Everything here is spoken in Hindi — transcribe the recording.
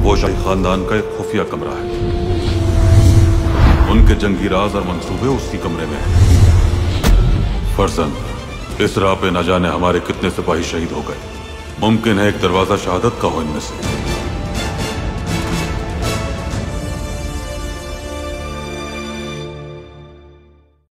वो शाही खानदान का एक खुफिया कमरा है। उनके जंगी राज और मंसूबे उसी कमरे में हैं। फर्जंद, इस राह पे न जाने हमारे कितने सिपाही शहीद हो गए। मुमकिन है एक दरवाजा शहादत का हो इनमें से।